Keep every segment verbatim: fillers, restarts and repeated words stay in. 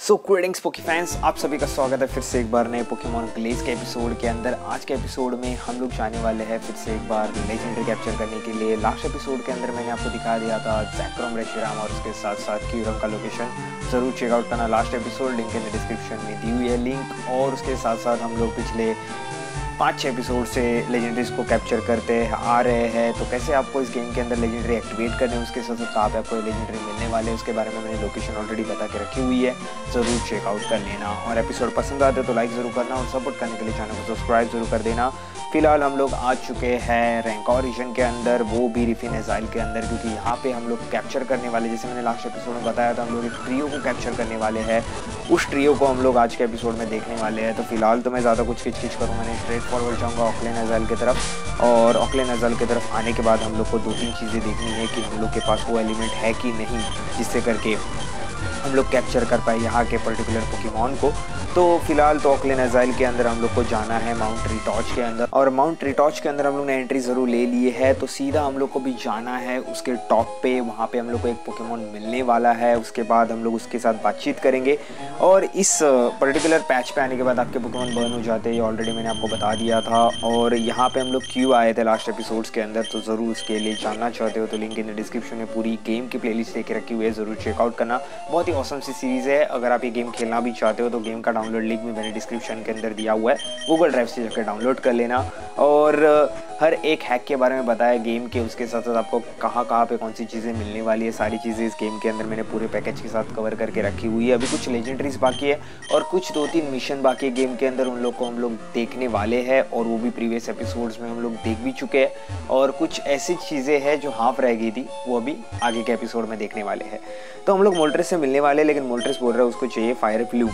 सो greetings poke fans, आप सभी का स्वागत है फिर से एक बार नए पोकेमॉन ग्लेज के एपिसोड के अंदर। आज के एपिसोड में हम लोग जाने वाले हैं फिर से एक बार लेजेंडरी कैप्चर करने के लिए। लास्ट एपिसोड के अंदर मैंने आपको दिखा दिया था जैक्रोम रेशिराम और उसके साथ साथ क्यूरम का लोकेशन। ज़रूर चेकआउट करना last episode, link in the description में दी हुई है लिंक। और उसके साथ साथ हम लोग पिछले पाँच छः एपिसोड से लेजेंडरीज को कैप्चर करते आ रहे हैं। तो कैसे आपको इस गेम के अंदर लेजेंडरी एक्टिवेट करने, उसके साथ साथ कहाँ पे आपको लेजेंडरी मिलने वाले हैं, उसके बारे में मैंने लोकेशन ऑलरेडी बता के रखी हुई है। ज़रूर चेकआउट कर लेना। और एपिसोड पसंद आते तो लाइक ज़रूर करना और सपोर्ट करने के लिए चैनल को सब्सक्राइब जरूर कर देना। फिलहाल हम लोग आ चुके हैं रैंकॉर रीजन के अंदर, वो भी रिफिन एजाइल के अंदर, क्योंकि यहाँ पे हम लोग कैप्चर करने वाले, जैसे मैंने लास्ट एपिसोड में बताया था, हम लोग एक ट्रियो को कैप्चर करने वाले हैं। उस ट्रियो को हम लोग आज के एपिसोड में देखने वाले हैं। तो फिलहाल तो मैं ज़्यादा कुछ किच किच करूँगा नहीं, स्ट्रेट फॉरवर्ड जाऊँगा ऑकलैंड एजाइल की तरफ। और ऑकलैंड एजाइल की तरफ आने के बाद हम लोग को दो तीन चीज़ें देखनी है कि हम लोग के पास वो एलिमेंट है कि नहीं, जिससे करके हम लोग कैप्चर कर पाए यहाँ के पर्टिकुलर पोकेमॉन को। तो फिलहाल तो ऑकलैंड एजाइल के अंदर हम लोग को जाना है माउंट रिटॉच के अंदर, और माउंट रिटॉच के अंदर हम लोग ने एंट्री ज़रूर ले ली है। तो सीधा हम लोग को भी जाना है उसके टॉप पे, वहाँ पे हम लोग को एक पोकेमॉन मिलने वाला है। उसके बाद हम लोग उसके साथ बातचीत करेंगे। और इस पर्टिकुलर पैच पे आने के बाद आपके पोकेमॉन बर्न हो जाते हैं, ये ऑलरेडी मैंने आपको बता दिया था। और यहाँ पे हम लोग क्यों आए थे लास्ट एपिसोड्स के अंदर, तो ज़रूर उसके लिए जानना चाहते हो तो लिंक इन द डिस्क्रिप्शन में पूरी गेम की प्लेलिस्ट लेके रखी हुई है, ज़रूर चेकआउट करना। बहुत ही ऑसम सी सीरीज़ है। अगर आप ये गेम खेलना भी चाहते हो तो गेम का डाउनलोड लिंक भी मैंने डिस्क्रिप्शन के अंदर दिया हुआ है, गूगल ड्राइव से जाकर डाउनलोड कर लेना। और हर एक हैक के बारे में बताया गेम के, उसके साथ साथ आपको कहाँ कहाँ पे कौन सी चीज़ें मिलने वाली है, सारी चीज़ें इस गेम के अंदर मैंने पूरे पैकेज के साथ कवर करके रखी हुई है। अभी कुछ लेजेंडरीज बाकी है और कुछ दो तीन मिशन बाकी है गेम के अंदर, उन लोग को हम लोग देखने वाले हैं। और वो भी प्रीवियस एपिसोड्स में हम लोग देख भी चुके हैं। और कुछ ऐसी चीज़ें हैं जो हाफ रह गई थी, वो अभी आगे के एपिसोड में देखने वाले हैं। तो हम लोग मोल्ट्रेस से मिलने वाले हैं, लेकिन मोल्ट्रेस बोल रहा है उसको चाहिए फायर प्लूम।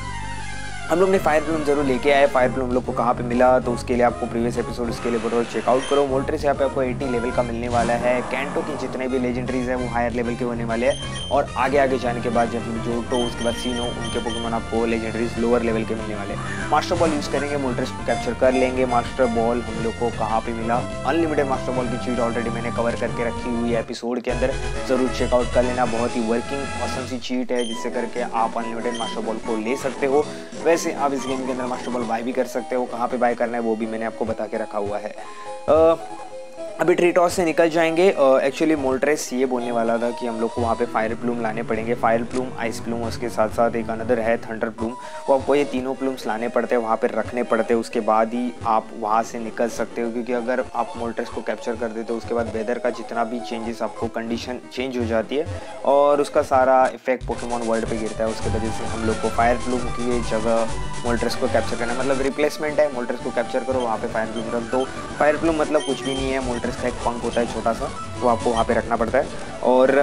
हम लोग ने फायर प्लूम जरूर लेके आए। फायर प्लूम हम लोग को कहाँ पे मिला, तो उसके लिए आपको प्रीवियस एपिसोड उसके लिए बोलो चेकआउट करो। मोल्ट्रेस यहाँ पे आपको अस्सी लेवल का मिलने वाला है। कैंटो की जितने भी लेजेंडरीज हैं वो हायर लेवल के होने वाले हैं। और आगे आगे जाने के बाद जब जोटो, उसके बाद सीनो, उनके पोकेमॉन आपको लेजेंडरीज लोअर लेवल के मिलने वाले हैं। मास्टर बॉल यूज़ करेंगे, मोल्ट्रेस को कैप्चर कर लेंगे। मास्टर बॉल हम लोग को कहाँ पर मिला, अनलिमिटेड मास्टर बॉल की चीज़ ऑलरेडी मैंने कवर करके रखी हुई है एपिसोड के अंदर, ज़रूर चेकआउट कर लेना। बहुत ही वर्किंग ऑसम सी चीट है, जिससे करके आप अनलिमिटेड मास्टर बॉल को ले सकते हो। वैसे आप इस गेम के अंदर मास्टर बॉल बाय भी कर सकते हो, कहाँ पे बाय करना है वो भी मैंने आपको बता के रखा हुआ है। आ, अभी ट्रीटॉस से निकल जाएंगे। एक्चुअली मोल्ट्रेस ये बोलने वाला था कि हम लोग को वहाँ पे फायर प्लूम लाने पड़ेंगे, फायर प्लूम, आइस प्लूम, उसके साथ साथ एक अनदर है थंडर प्लूम। वो आपको ये तीनों प्लूम्स लाने पड़ते हैं, वहाँ पे रखने पड़ते हैं, उसके बाद ही आप वहाँ से निकल सकते हो। क्योंकि अगर आप मोल्ट्रेस को कैप्चर कर देते हो, उसके बाद वेदर का जितना भी चेंजेस, आपको कंडीशन चेंज हो जाती है और उसका सारा इफेक्ट पोकेमॉन वर्ल्ड पर गिरता है। उसके वजह से हम लोग को फायर प्लूम की जगह मोल्ट्रेस को कैप्चर करना, मतलब रिप्लेसमेंट है। मोल्ट्रेस को कैप्चर करो, वहाँ पे फायर प्लूम रख दो। फायर प्लूम मतलब कुछ भी नहीं है, मोल्ट्रेस का एक पंख होता है छोटा सा, वो आपको वहाँ पे रखना पड़ता है। और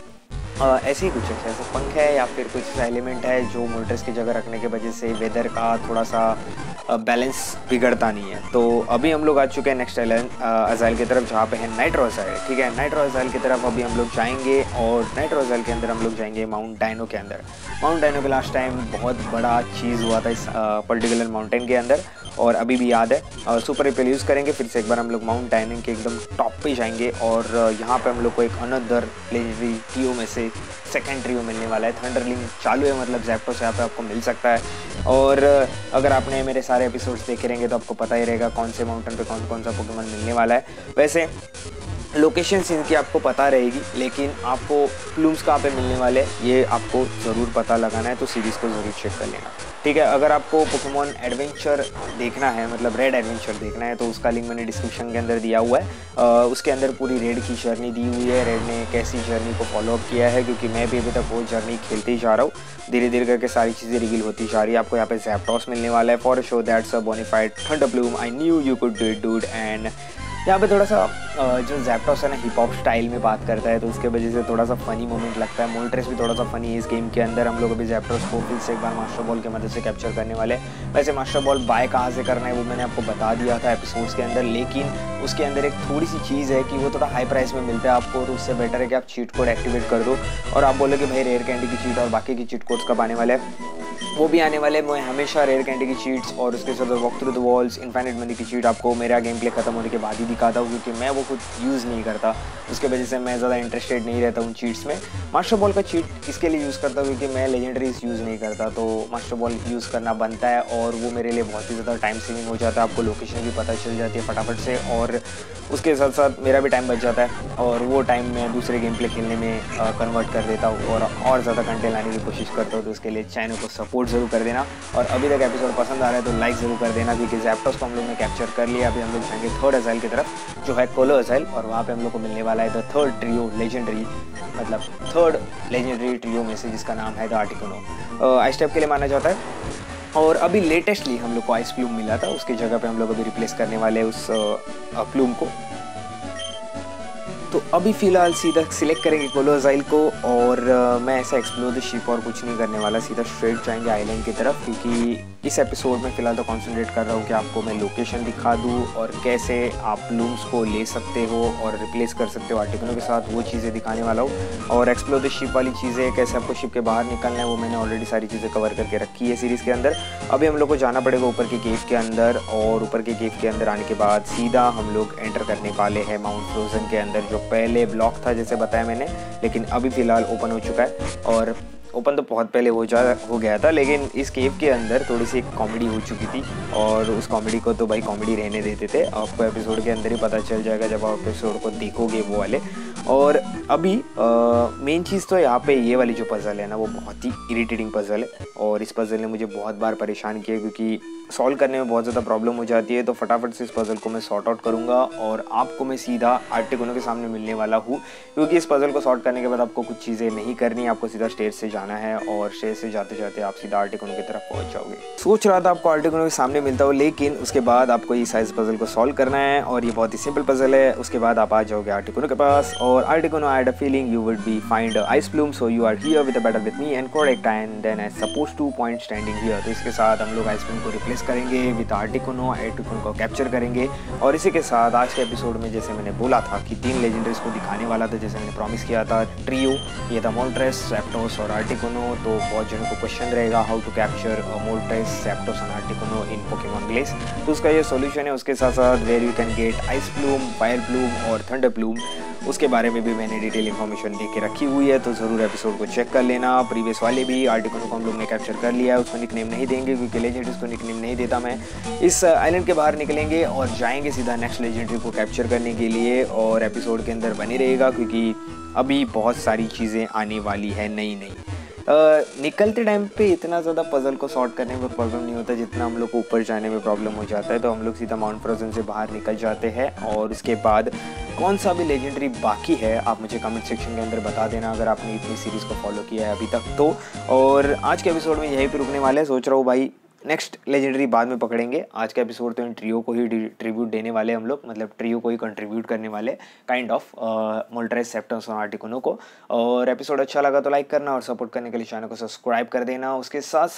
आ, ऐसे ही कुछ है, ऐसे पंख है या फिर कुछ ऐसा एलिमेंट है जो मोल्ट्रेस की जगह रखने की वजह से वेदर का थोड़ा सा बैलेंस बिगड़ता नहीं है। तो अभी हम लोग आ चुके हैं नेक्स्ट एजाइल की तरफ, जहाँ पे है नाइट्रो एजाइल। ठीक है, नाइट्रो एजाइल की तरफ अभी हम लोग जाएंगे। और नाइट्रो एजाइल के अंदर हम लोग जाएंगे माउंट डायनो के अंदर। माउंट डायनो के लास्ट टाइम बहुत बड़ा चीज़ हुआ था इस पर्टिकुलर माउंटेन के अंदर, और अभी भी याद है। और सुपर रिपेल यूज़ करेंगे, फिर से एक बार हम लोग माउंट डायनो के एकदम टॉप पे जाएंगे। और यहाँ पे हम लोग को एक अनदर लेजेंडरी ट्रियो में से सेकेंड ट्रियो मिलने वाला है। थंडरलिंग चालू है, मतलब जैप्टोस यहाँ पे आपको मिल सकता है। और अगर आपने मेरे सारे एपिसोड्स देखे रहेंगे तो आपको पता ही रहेगा कौन से माउंटेन पे कौन कौन सा पोकेमॉन मिलने वाला है। वैसे लोकेशंस इनकी आपको पता रहेगी, लेकिन आपको प्लूम्स कहाँ पे मिलने वाले ये आपको ज़रूर पता लगाना है, तो सीरीज़ को ज़रूर चेक कर लेना। ठीक है, अगर आपको पोकेमॉन एडवेंचर देखना है, मतलब रेड एडवेंचर देखना है, तो उसका लिंक मैंने डिस्क्रिप्शन के अंदर दिया हुआ है। आ, उसके अंदर पूरी रेड की जर्नी दी हुई है, रेड ने कैसी जर्नी को फॉलोअप किया है, क्योंकि मैं भी अभी तक वो जर्नी खेलते ही जा रहा हूँ। धीरे धीरे करके सारी चीज़ें रिवील होती जा रही है। आपको यहाँ पे जैप्टोस मिलने वाला है, for show that's a bonafide thunder plume, I knew you could do it dude. And यहाँ पे थोड़ा सा जो जैप्टोस है ना, हिप हॉप स्टाइल में बात करता है, तो उसके वजह से थोड़ा सा फनी मोमेंट लगता है। मोल्ट्रेस भी थोड़ा सा फनी है इस गेम के अंदर। हम लोग अभी जैप्टोस को फिर से एक बार मास्टर बॉल की मदद से कैप्चर करने वाले हैं। वैसे मास्टर बॉल बाय कहाँ से करना है वो मैंने आपको बता दिया था एपिसोड्स के अंदर, लेकिन उसके अंदर एक थोड़ी सी चीज़ है कि वो थोड़ा हाई प्राइस में मिलता है आपको, तो उससे बेटर है कि आप चीट कोड एक्टिवेट कर दो। और आप बोलो कि भाई रेयर कैंडी की चीट और बाकी की चीट कोड्स कब आने वाले हैं, वो भी आने वाले। मैं हमेशा रेयर कैंडी की चीट्स और उसके साथ walk through the walls infinite money की चीट आपको मेरा गेम प्ले खत्म होने के बाद ही दिखाता हूँ, क्योंकि मैं वो खुद यूज़ नहीं करता, उसके वजह से मैं ज़्यादा इंटरेस्टेड नहीं रहता उन चीट्स में। मास्टर बॉल का चीट इसके लिए यूज़ करता हूँ क्योंकि मैं लेजेंडरीज यूज़ नहीं करता, तो मास्टर बॉल यूज़ करना बनता है और वो मेरे लिए बहुत ही ज़्यादा टाइम सेविंग हो जाता है। आपको लोकेशन भी पता चल जाती है फटाफट से और उसके साथ साथ मेरा भी टाइम बच जाता है और वो टाइम मैं दूसरे गेम प्ले खेलने में कन्वर्ट कर देता हूँ और और ज़्यादा कंटेंट लाने की कोशिश करता हूँ। तो उसके लिए चैनल को सपोर्ट ज़रूर कर देना और अभी तक एपिसोड पसंद आ रहा है तो लाइक ज़रूर कर देना, क्योंकि जैप्टोस को हम लोग ने कैप्चर कर लिया। अभी हम लोग जाएंगे थर्ड अजाइल की तरफ जो है कोलो अजाइल, और वहाँ पे हम लोग को मिलने वाला है द थर्ड ट्रियो लेजेंडरी, मतलब थर्ड लेजेंडरी ट्रियो में से जिसका नाम है द आर्टिकुनो। आइस टाइप के लिए माना जाता है और अभी लेटेस्टली हम लोग को आइस प्लूम मिला था, उसकी जगह पे हम लोग अभी रिप्लेस करने वाले हैं उस प्लूम को। तो अभी फ़िलहाल सीधा सिलेक्ट करेंगे कोलो अजाइल को और uh, मैं ऐसा एक्सप्लोर द शिप और कुछ नहीं करने वाला, सीधा स्ट्रेट जाएंगे आइलैंड की तरफ, क्योंकि इस एपिसोड में फ़िलहाल तो कॉन्सेंट्रेट कर रहा हूँ कि आपको मैं लोकेशन दिखा दूँ और कैसे आप लूम्स को ले सकते हो और रिप्लेस कर सकते हो आर्टिकलों के साथ, वो चीज़ें दिखाने वाला हूँ। और एक्सप्लोर द शिप वाली चीज़ें कैसे आपको शिप के बाहर निकलना है वो मैंने ऑलरेडी सारी चीज़ें कवर करके रखी है सीरीज़ के अंदर। अभी हम लोग को जाना पड़ेगा ऊपर के केव के अंदर और ऊपर के केव के अंदर आने के बाद सीधा हम लोग एंटर करने वाले हैं माउंट फ्रोजन के अंदर, जो पहले ब्लॉक था जैसे बताया मैंने, लेकिन अभी फ़िलहाल ओपन हो चुका है। और ओपन तो बहुत पहले हो जा हो गया था, लेकिन इस केव के अंदर थोड़ी सी कॉमेडी हो चुकी थी और उस कॉमेडी को तो भाई कॉमेडी रहने देते थे, आपको एपिसोड के अंदर ही पता चल जाएगा जब आप एपिसोड को देखोगे वो वाले। और अभी मेन चीज़ तो यहाँ पे ये वाली जो पज़ल है ना वो बहुत ही इरिटेटिंग पज़ल है और इस पज़ल ने मुझे बहुत बार परेशान किया क्योंकि सॉल्व करने में बहुत ज़्यादा प्रॉब्लम हो जाती है। तो फटाफट से इस पज़ल को मैं सॉर्ट आउट करूँगा और आपको मैं सीधा आर्टिकुनो के सामने मिलने वाला हूँ, क्योंकि इस पज़ल को सॉर्ट करने के बाद आपको कुछ चीज़ें नहीं करनी, आपको सीधा स्टेज से जाना है और स्टेज से जाते जाते आप सीधा आर्टिकुनो की तरफ पहुँच जाओगे। सोच रहा था आपको आर्टिकुनो के सामने मिलता हो, लेकिन उसके बाद आपको ये साइज पज़ल को सॉल्व करना है और ये बहुत ही सिंपल पज़ल है। उसके बाद आप आ जाओगे आर्टिकुनो के पास और Articuno I had a feeling you would be find ice plume, so you are here with a battle with me and correct and then I suppose to point standing here. तो इसके साथ हम लोग ice plume को replace करेंगे with Articuno, Articuno को capture करेंगे और इसी के साथ आज के एपिसोड में जैसे मैंने बोला था कि तीन लेजेंडरीज को दिखाने वाला था, जैसे मैंने प्रॉमिस किया था ट्रियो, ये था मोल्ट्रेस, जैप्टोस और आर्टिकुनो। तो बहुत जनों को क्वेश्चन रहेगा how to capture Moltres, Zapdos and Articuno in Pokemon Glazed, तो उसका ये सॉल्यूशन है। उसके साथ साथ where you can get ice plume, fire plume और थंडर प्लूम, उसके बारे में भी मैंने डिटेल इन्फॉर्मेशन दे के रखी हुई है, तो ज़रूर एपिसोड को चेक कर लेना। प्रीवियस वाले भी आर्टिकुनो को हम लोग ने कैप्चर कर लिया है, उसको निकनेम नहीं देंगे क्योंकि लेजेंडरीज को निकनेम नहीं देता मैं। इस आइलैंड के बाहर निकलेंगे और जाएंगे सीधा नेक्स्ट लेजेंडरी को कैप्चर करने के लिए और एपिसोड के अंदर बने रहेगा क्योंकि अभी बहुत सारी चीज़ें आने वाली है नई नई। Uh, निकलते टाइम पे इतना ज़्यादा पज़ल को सॉर्ट करने में प्रॉब्लम नहीं होता जितना हम लोग को ऊपर जाने में प्रॉब्लम हो जाता है। तो हम लोग सीधा माउंट फ्रोजन से बाहर निकल जाते हैं और उसके बाद कौन सा भी लेजेंडरी बाकी है आप मुझे कमेंट सेक्शन के अंदर बता देना अगर आपने इतनी सीरीज़ को फॉलो किया है अभी तक तो। और आज के एपिसोड में यहीं पर रुकने वाले हैं, सोच रहा हूँ भाई नेक्स्ट लेजेंडरी बाद में पकड़ेंगे। आज का एपिसोड तो इन ट्रियो को ही ट्रिब्यूट देने वाले हम लोग, मतलब ट्रियो को ही कंट्रीब्यूट करने वाले काइंड ऑफ मोल्ट्रेस, जैप्टोस और आर्टिकुनो को। और एपिसोड अच्छा लगा तो लाइक करना और सपोर्ट करने के लिए चैनल को सब्सक्राइब कर देना। उसके साथ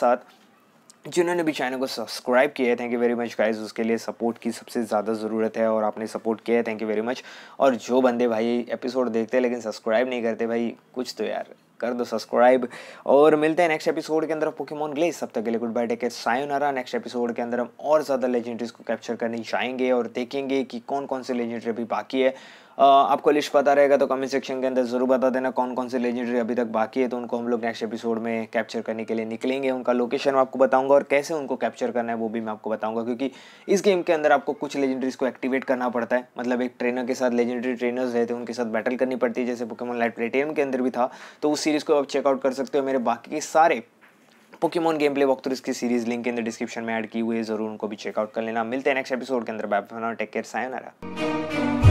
साथ जिन्होंने भी चैनल को सब्सक्राइब किया है thank you very much guys, उसके लिए सपोर्ट की सबसे ज़्यादा ज़रूरत है और आपने सपोर्ट किया है, थैंक यू वेरी मच। और जो बंदे भाई एपिसोड देखते हैं लेकिन सब्सक्राइब नहीं करते भाई, कुछ तो यार कर दो सब्सक्राइब। और मिलते हैं नेक्स्ट एपिसोड के अंदर पोकेमॉन ग्लेस, तब तक के लिए गुड बाय, टेक केयर, सायोनारा। नेक्स्ट एपिसोड के अंदर हम और ज़्यादा लेजेंडरीज को कैप्चर करने जाएंगे और देखेंगे कि कौन कौन से लेजेंडरी अभी बाकी है। Uh, आपको लिस्ट पता रहेगा तो कमेंट सेक्शन के अंदर ज़रूर बता देना कौन कौन से लेजेंडरी अभी तक बाकी है, तो उनको हम लोग नेक्स्ट एपिसोड में कैप्चर करने के लिए निकलेंगे। उनका लोकेशन मैं आपको बताऊंगा और कैसे उनको कैप्चर करना है वो भी मैं आपको बताऊंगा, क्योंकि इस गेम के अंदर आपको कुछ लेजेंडरीज को एक्टिवेट करना पड़ता है, मतलब एक ट्रेनर के साथ लेजेंडरी ट्रेनर्स रहते हैं उनके साथ बैटल करनी पड़ती है, जैसे पोकेमॉन लाइट प्लेटिनम के अंदर भी था। तो उस सीरीज़ को आप चेकआउट कर सकते हो। मेरे बाकी के सारे पोकेमॉन गेम प्ले वॉकथ्रू की सीरीज लिंक के अंदर डिस्क्रिप्शन में ऐड की हुई है, जरूर उनको भी चेकआउट कर लेना। मिलते हैं नेक्स्ट एपिसोड के अंदर, bye bye, take care, sayonara.